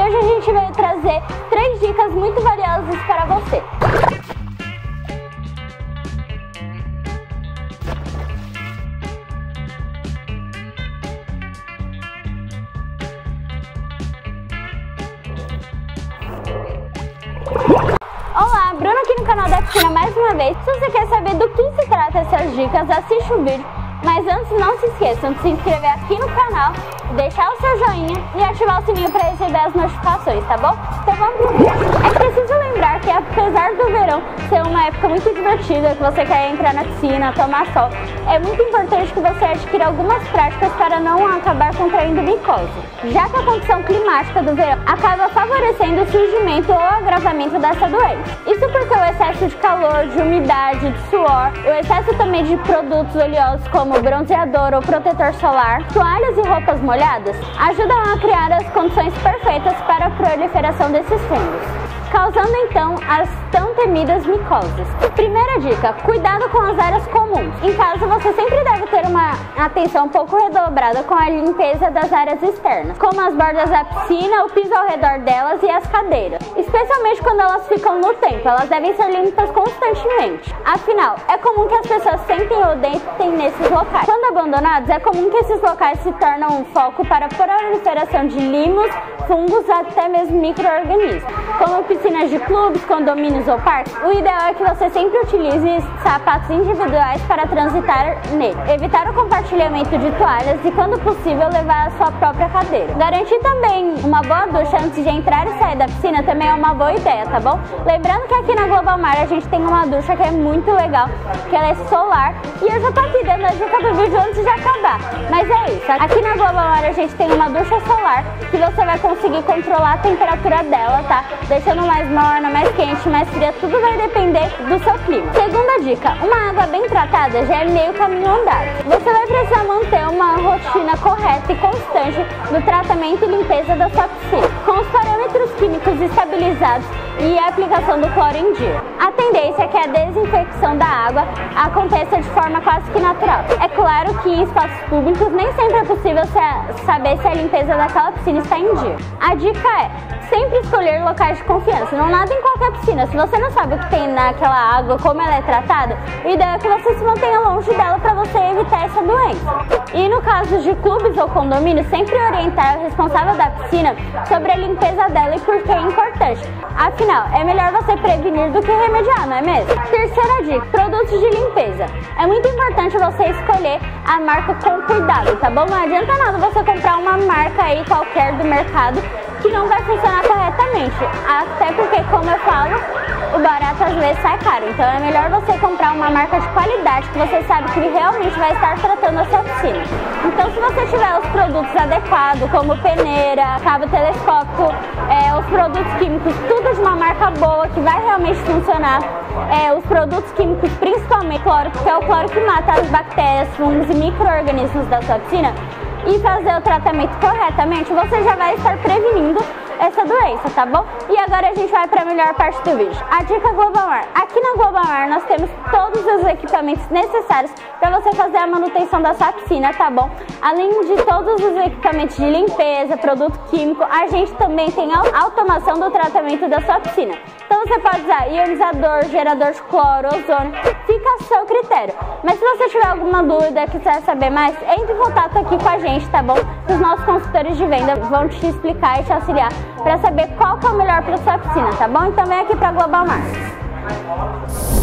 hoje a gente veio trazer 3 dicas muito valiosas para você. Olá, Bruna aqui no canal da Piscina mais uma vez. Se você quer saber do que se trata essas dicas, assiste o vídeo. Mas antes, não se esqueçam de se inscrever aqui no canal, deixar o seu joinha e ativar o sininho para receber as notificações, tá bom? Então vamos pro vídeo. É preciso lembrar que apesar do verão ser uma época muito divertida, que você quer entrar na piscina, tomar sol, é muito importante que você adquira algumas práticas para não acabar contraindo micose, já que a condição climática do verão acaba favorecendo o surgimento ou agravamento dessa doença. Isso porque o excesso de calor, de umidade, de suor, o excesso também de produtos oleosos como bronzeador ou protetor solar, toalhas e roupas molhadas, ajudam a criar as condições perfeitas para a proliferação desses fungos, causando então as tão temidas micoses. Primeira dica, cuidado com as áreas comuns. Em casa você sempre deve ter uma atenção um pouco redobrada com a limpeza das áreas externas, como as bordas da piscina, o piso ao redor delas e as cadeiras. Especialmente quando elas ficam no tempo, elas devem ser limpas constantemente. Afinal, é comum que as pessoas sentem ou deitem nesses locais. Quando abandonados, é comum que esses locais se tornam um foco para a proliferação de limos, fungos, até mesmo micro-organismos, como piscinas de clubes, condomínios ou parques. O ideal é que você sempre utilize sapatos individuais para transitar nele. Evitar o compartilhamento de toalhas e, quando possível, levar a sua própria cadeira. Garantir também uma boa ducha antes de entrar e sair da piscina também é uma boa ideia, tá bom? Lembrando que aqui na Global Mar a gente tem uma ducha que é muito legal, que ela é solar, e eu já tô aqui dando a dica do vídeo antes de acabar. Mas é isso, aqui na Global Mar a gente tem uma ducha solar que você vai conseguir controlar a temperatura dela, tá? Deixando mais morna, mais quente, mais fria, tudo vai depender do seu clima. Segunda dica, uma água bem tratada já é meio caminho andado. Você vai precisar manter uma rotina correta e constante do tratamento e limpeza da sua piscina, com os parâmetros químicos estabilizados e a aplicação do cloro em dia. A tendência é que a desinfecção da água aconteça de forma quase que natural. É claro que em espaços públicos nem sempre é possível saber se a limpeza daquela piscina está em dia. A dica é sempre escolher locais de confiança, não nada em qualquer piscina. Se você não sabe o que tem naquela água, como ela é tratada, o ideal é que você se mantenha longe dela para você evitar essa doença. E no caso de clubes ou condomínios, sempre orientar o responsável da piscina sobre a limpeza dela e por que é importante. Afinal, é melhor você prevenir do que remediar, não é mesmo? Terceira dica, produtos de limpeza. É muito importante você escolher a marca com cuidado, tá bom? Não adianta nada você comprar uma marca aí qualquer do mercado que não vai funcionar corretamente. Até porque, como eu falo, o barato às vezes sai caro. Então é melhor você comprar uma marca de qualidade que você sabe que realmente vai estar tratando a sua piscina. Então, se você tiver os produtos adequados, como peneira, cabo telescópico, os produtos químicos, tudo de uma marca boa que vai realmente funcionar, os produtos químicos, principalmente cloro, que é o cloro que mata as bactérias, fungos e micro-organismos da sua piscina, e fazer o tratamento corretamente, você já vai estar prevenindo essa doença, tá bom? E agora a gente vai para a melhor parte do vídeo. A dica Global Mar. Aqui na Global Mar nós temos todos os equipamentos necessários para você fazer a manutenção da sua piscina, tá bom? Além de todos os equipamentos de limpeza, produto químico, a gente também tem a automação do tratamento da sua piscina. Então você pode usar ionizador, gerador de cloro, ozônio, fica a seu critério. Mas se você tiver alguma dúvida, quiser saber mais, entre em contato aqui com a gente, tá bom? Os nossos consultores de venda vão te explicar e te auxiliar para saber qual que é o melhor para sua piscina, tá bom? Então vem aqui para Global Mar.